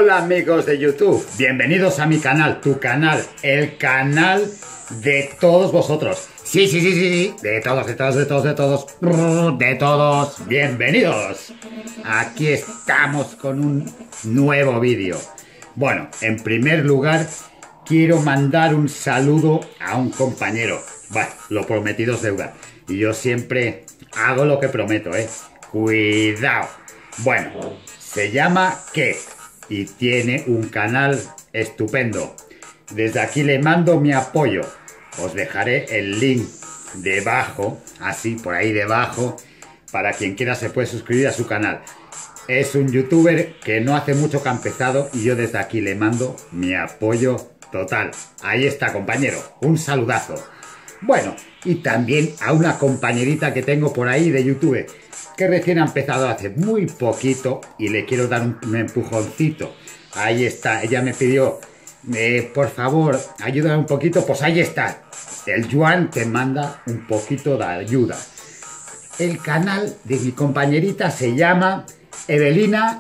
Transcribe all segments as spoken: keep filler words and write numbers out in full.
Hola amigos de YouTube, bienvenidos a mi canal, tu canal, el canal de todos vosotros. Sí, sí, sí, sí, sí, de todos, de todos, de todos, de todos, de todos, bienvenidos. Aquí estamos con un nuevo vídeo. Bueno, en primer lugar, quiero mandar un saludo a un compañero. Bueno, lo prometido es deuda. Y yo siempre hago lo que prometo, ¿eh? Cuidado. Bueno, se llama Kev y tiene un canal estupendo. Desde aquí le mando mi apoyo. Os dejaré el link debajo, así por ahí debajo, para quien quiera se puede suscribir a su canal. Es un youtuber que no hace mucho que ha empezado y yo desde aquí le mando mi apoyo total. Ahí está, compañero, un saludazo. Bueno, y también a una compañerita que tengo por ahí de YouTube, que recién ha empezado hace muy poquito y le quiero dar un, un empujoncito. Ahí está, ella me pidió, eh, por favor, ayúdame un poquito, pues ahí está. El Yuan te manda un poquito de ayuda. El canal de mi compañerita se llama Evelina,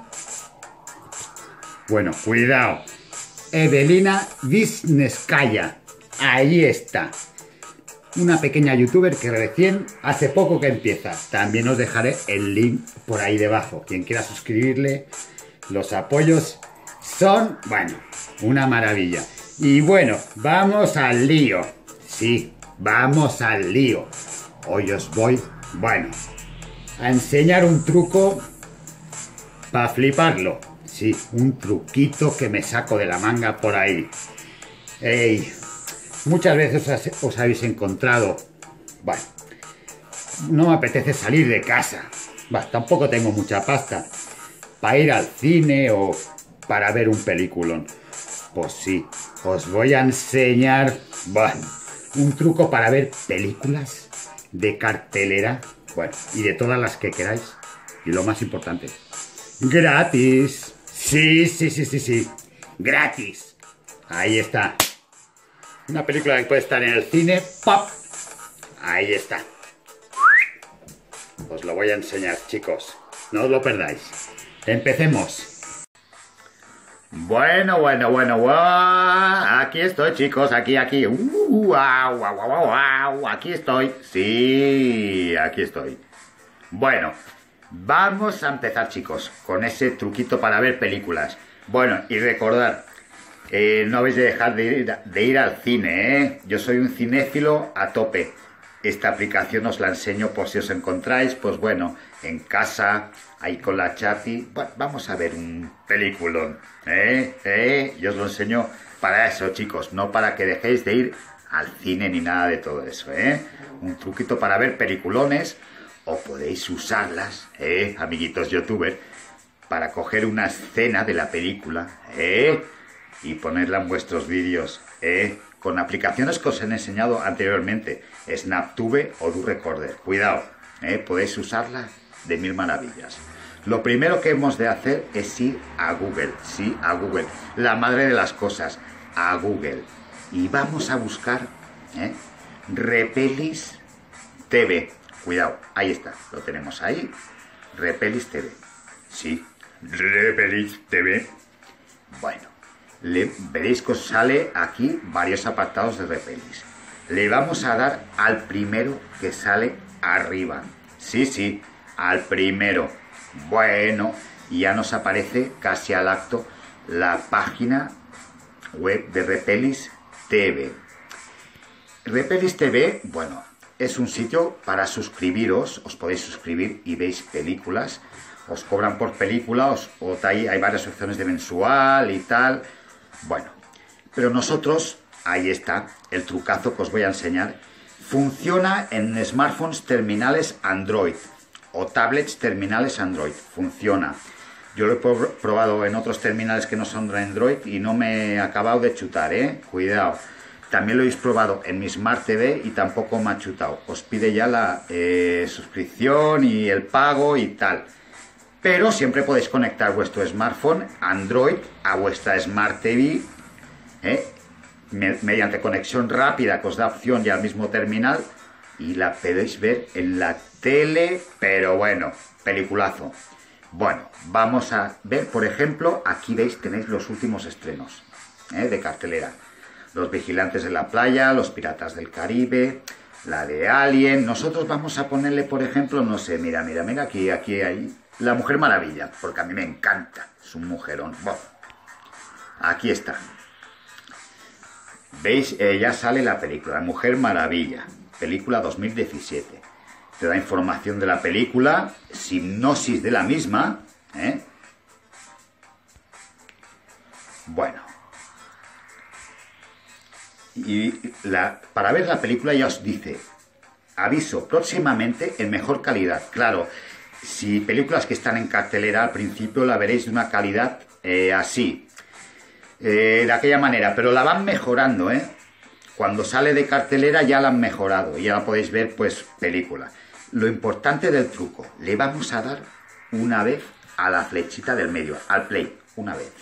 bueno, cuidado, Evelina Visneskaya. Ahí está. Una pequeña youtuber que recién hace poco que empieza. También os dejaré el link por ahí debajo. Quien quiera suscribirle, los apoyos son, bueno, una maravilla. Y bueno, vamos al lío. Sí, vamos al lío. Hoy os voy, bueno, a enseñar un truco para fliparlo. Sí, un truquito que me saco de la manga por ahí. ¡Ey! Muchas veces os habéis encontrado, bueno, no me apetece salir de casa, bueno, tampoco tengo mucha pasta para ir al cine o para ver un peliculón. Pues sí, os voy a enseñar, bueno, un truco para ver películas de cartelera, bueno, y de todas las que queráis. Y lo más importante, gratis. Sí, sí, sí, sí, sí, gratis. Ahí está. Una película que puede estar en el cine, ¡pop! Ahí está. Os lo voy a enseñar, chicos. No os lo perdáis. Empecemos. Bueno, bueno, bueno, wow. Aquí estoy, chicos. Aquí, aquí. Uh, wow, wow, wow, wow. Aquí estoy. Sí, aquí estoy. Bueno, vamos a empezar, chicos, con ese truquito para ver películas. Bueno, y recordar, Eh, no habéis de dejar de ir, de ir al cine, ¿eh? Yo soy un cinéfilo a tope. Esta aplicación os la enseño por si os encontráis, pues bueno, en casa, ahí con la chati. Bueno, vamos a ver un peliculón, ¿eh? ¿eh? Yo os lo enseño para eso, chicos, no para que dejéis de ir al cine ni nada de todo eso, ¿eh? Un truquito para ver peliculones, o podéis usarlas, ¿eh? Amiguitos youtubers, para coger una escena de la película, ¿eh? Y ponerla en vuestros vídeos, ¿eh? Con aplicaciones que os he enseñado anteriormente, SnapTube o DoRecorder. Cuidado, ¿eh? Podéis usarla de mil maravillas. Lo primero que hemos de hacer es ir a Google, sí, a Google, la madre de las cosas, a Google. Y vamos a buscar, ¿eh? Repelis T V. Cuidado, ahí está, lo tenemos ahí. Repelis T V. Sí, Repelis T V. Bueno. Le, veréis que os sale aquí varios apartados de Repelis. Le vamos a dar al primero que sale arriba. Sí, sí, al primero. Bueno, ya nos aparece casi al acto la página web de Repelis T V. Repelis T V, bueno, es un sitio para suscribiros. Os podéis suscribir y veis películas. Os cobran por película, os, o hay, hay varias opciones de mensual y tal. Bueno, pero nosotros, ahí está, el trucazo que os voy a enseñar. Funciona en smartphones terminales Android o tablets terminales Android. Funciona. Yo lo he probado en otros terminales que no son de Android y no me he acabado de chutar, ¿eh? Cuidado. También lo habéis probado en mi Smart T V y tampoco me ha chutado. Os pide ya la eh, suscripción y el pago y tal. Pero siempre podéis conectar vuestro smartphone Android a vuestra Smart T V, ¿eh? mediante conexión rápida que os da opción ya al mismo terminal y la podéis ver en la tele, pero bueno, peliculazo. Bueno, vamos a ver, por ejemplo, aquí veis, tenéis los últimos estrenos, ¿eh? De cartelera. Los Vigilantes de la Playa, Los Piratas del Caribe, la de Alien. Nosotros vamos a ponerle, por ejemplo, no sé, mira, mira, mira, aquí, aquí hay La Mujer Maravilla, porque a mí me encanta, es un mujerón. Bueno, aquí está. ¿Veis? Eh, ya sale la película, La Mujer Maravilla, película dos mil diecisiete. Te da información de la película, sinopsis de la misma, ¿eh? Bueno. Y la, para ver la película ya os dice, aviso, próximamente en mejor calidad. Claro, si películas que están en cartelera al principio la veréis de una calidad eh, así, eh, de aquella manera, pero la van mejorando, ¿eh? Cuando sale de cartelera ya la han mejorado y ya la podéis ver, pues, película. Lo importante del truco, le vamos a dar una vez a la flechita del medio, al play, una vez.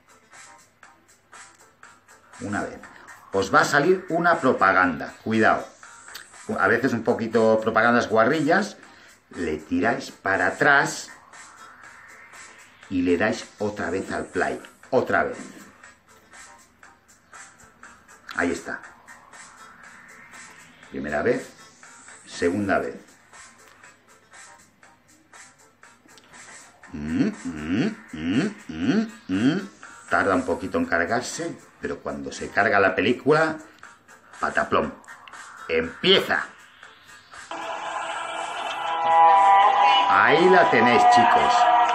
Una vez. Os va a salir una propaganda, cuidado. A veces un poquito propagandas guarrillas, le tiráis para atrás y le dais otra vez al play, otra vez. Ahí está. Primera vez, segunda vez. Mm, mm, mm, mm, mm. Tarda un poquito en cargarse, pero cuando se carga la película, pataplón, empieza. Ahí la tenéis, chicos.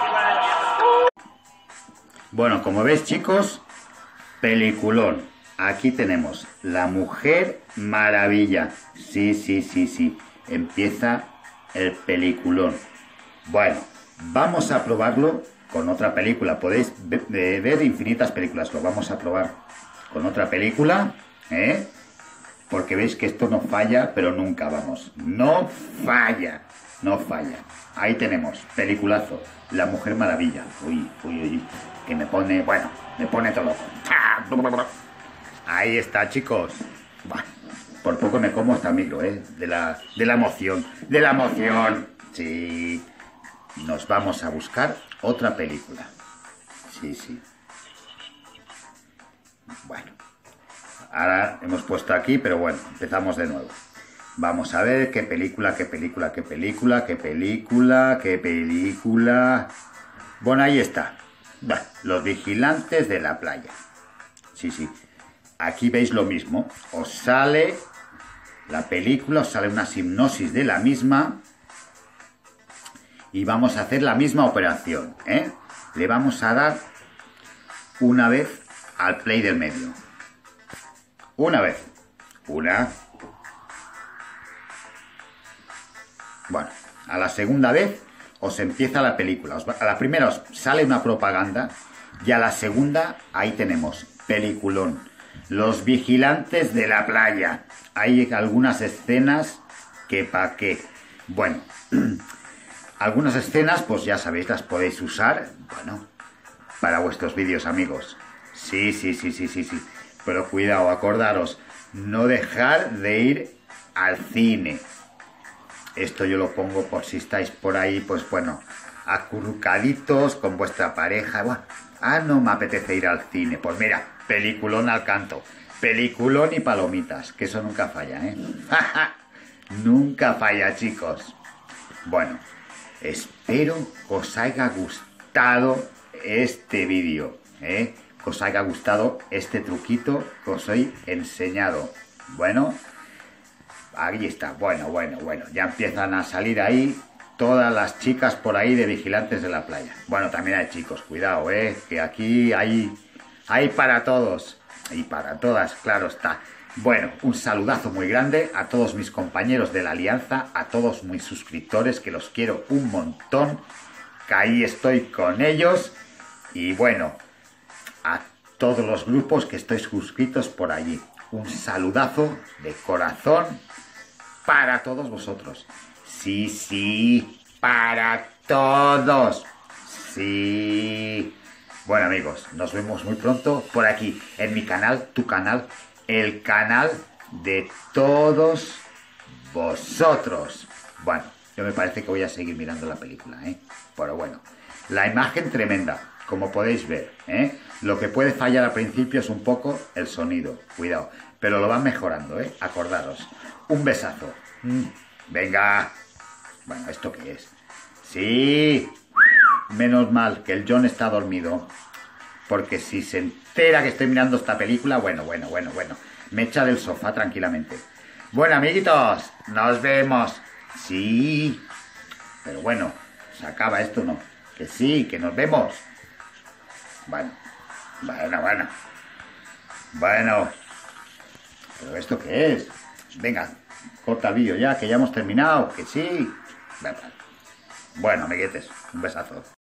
Bueno, como veis, chicos, peliculón. Aquí tenemos La Mujer Maravilla. Sí, sí, sí, sí. Empieza el peliculón. Bueno, vamos a probarlo con otra película. Podéis ver infinitas películas. Lo vamos a probar con otra película, ¿eh? Porque veis que esto no falla, pero nunca, vamos. No falla, no falla. Ahí tenemos, peliculazo, La Mujer Maravilla. Uy, uy, uy, que me pone, bueno, me pone todo loco. Ahí está, chicos. Bah, por poco me como hasta micro, ¿eh? De la, de la emoción, de la emoción. Sí. Nos vamos a buscar otra película. Sí, sí. Bueno. Ahora hemos puesto aquí, pero bueno, empezamos de nuevo. Vamos a ver qué película, qué película, qué película, qué película, qué película. Bueno, ahí está. Bueno, Los Vigilantes de la Playa. Sí, sí. Aquí veis lo mismo. Os sale la película, os sale una sinopsis de la misma. Y vamos a hacer la misma operación, ¿eh? Le vamos a dar una vez al play del medio. Una vez. Una. Bueno, a la segunda vez os empieza la película. A la primera os sale una propaganda y a la segunda ahí tenemos peliculón. Los Vigilantes de la Playa. Hay algunas escenas que pa' qué. Bueno, algunas escenas pues ya sabéis, las podéis usar, bueno, para vuestros vídeos, amigos. Sí, sí, sí, sí, sí, sí. Pero cuidado, acordaros, no dejar de ir al cine. Esto yo lo pongo por si estáis por ahí, pues bueno, acurrucaditos con vuestra pareja. Bueno, ah, no me apetece ir al cine. Pues mira, peliculón al canto. Peliculón y palomitas, que eso nunca falla, ¿eh? Nunca falla, chicos. Bueno, espero que os haya gustado este vídeo, ¿eh? Que os haya gustado este truquito que os he enseñado. Bueno, ahí está. Bueno, bueno, bueno. Ya empiezan a salir ahí todas las chicas por ahí de Vigilantes de la Playa. Bueno, también hay chicos, cuidado, ¿eh? Que aquí hay, hay para todos. Y para todas, claro está. Bueno, un saludazo muy grande a todos mis compañeros de la Alianza, a todos mis suscriptores, que los quiero un montón, que ahí estoy con ellos. Y bueno, a todos los grupos que estáis suscritos por allí. Un saludazo de corazón para todos vosotros. Sí, sí, para todos. Sí. Bueno, amigos, nos vemos muy pronto por aquí, en mi canal, tu canal, el canal de todos vosotros. Bueno, yo me parece que voy a seguir mirando la película, ¿eh? Pero bueno, la imagen tremenda, como podéis ver, ¿eh? Lo que puede fallar al principio es un poco el sonido, cuidado, pero lo van mejorando, ¿eh? Acordaros. Un besazo. Mm, venga. Bueno, ¿esto qué es? Sí. Menos mal que el John está dormido. Porque si se entera que estoy mirando esta película, bueno, bueno, bueno, bueno. Me echa del sofá tranquilamente. Bueno, amiguitos, nos vemos. Sí. Pero bueno, se acaba esto, ¿no? Que sí, que nos vemos. Bueno, bueno, bueno. Bueno. ¿Pero esto qué es? Venga, corta el vídeo ya, que ya hemos terminado. Que sí. Bueno, amiguetes, un besazo.